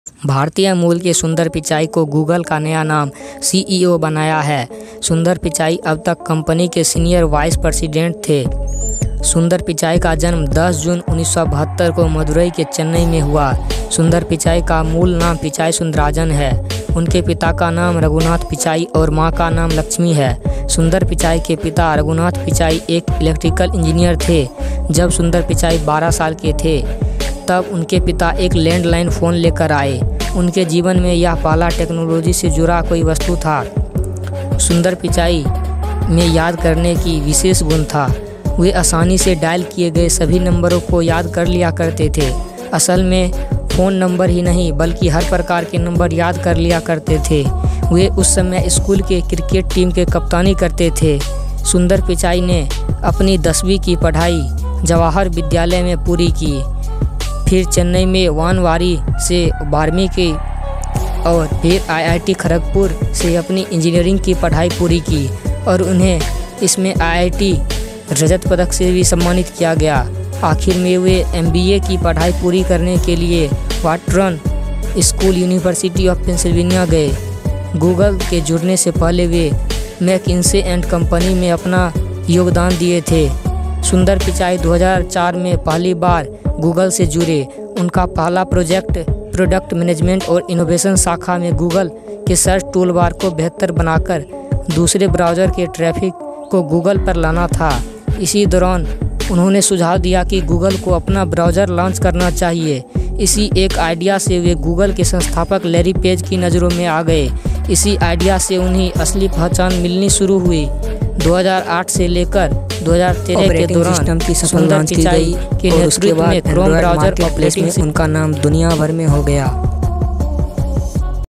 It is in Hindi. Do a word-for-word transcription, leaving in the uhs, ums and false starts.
भारतीय मूल के सुंदर पिचाई को गूगल का नया नाम सीईओ बनाया है। सुंदर पिचाई अब तक कंपनी के सीनियर वाइस प्रेसिडेंट थे। सुंदर पिचाई का जन्म दस जून उन्नीस सौ बहत्तर को मदुरई के चेन्नई में हुआ। सुंदर पिचाई का मूल नाम पिचाई सुंदराजन है। उनके पिता का नाम रघुनाथ पिचाई और मां का नाम लक्ष्मी है। सुंदर पिचाई के पिता रघुनाथ पिचाई एक इलेक्ट्रिकल इंजीनियर थे। जब सुंदर पिचाई बारह साल के थे तब उनके पिता एक लैंडलाइन फ़ोन लेकर आए। उनके जीवन में यह पहला टेक्नोलॉजी से जुड़ा कोई वस्तु था। सुंदर पिचाई में याद करने की विशेष गुण था। वे आसानी से डायल किए गए सभी नंबरों को याद कर लिया करते थे। असल में फ़ोन नंबर ही नहीं बल्कि हर प्रकार के नंबर याद कर लिया करते थे। वे उस समय स्कूल के क्रिकेट टीम के कप्तानी करते थे। सुंदर पिचाई ने अपनी दसवीं की पढ़ाई जवाहर विद्यालय में पूरी की। फिर चेन्नई में वानवारी से बारहवीं की और फिर आईआईटी खड़गपुर से अपनी इंजीनियरिंग की पढ़ाई पूरी की और उन्हें इसमें आईआईटी रजत पदक से भी सम्मानित किया गया। आखिर में वे एमबीए की पढ़ाई पूरी करने के लिए वाटरन स्कूल यूनिवर्सिटी ऑफ पेंसिल्वेनिया गए। गूगल के जुड़ने से पहले वे मैकिन्से एंड कंपनी में अपना योगदान दिए थे। सुंदर पिचाई दो हज़ार चार में पहली बार गूगल से जुड़े। उनका पहला प्रोजेक्ट प्रोडक्ट मैनेजमेंट और इनोवेशन शाखा में गूगल के सर्च टूलबार को बेहतर बनाकर दूसरे ब्राउज़र के ट्रैफिक को गूगल पर लाना था। इसी दौरान उन्होंने सुझाव दिया कि गूगल को अपना ब्राउज़र लॉन्च करना चाहिए। इसी एक आइडिया से वे गूगल के संस्थापक लैरी पेज की नज़रों में आ गए। इसी आइडिया से उन्हें असली पहचान मिलनी शुरू हुई। दो हज़ार आठ से लेकर दो हज़ार तेरह के दौरान सुंदर पिचाई के नेतृत्व में क्रोम ब्राउज़र ऑपरेटिंग में उनका नाम दुनिया भर में हो गया।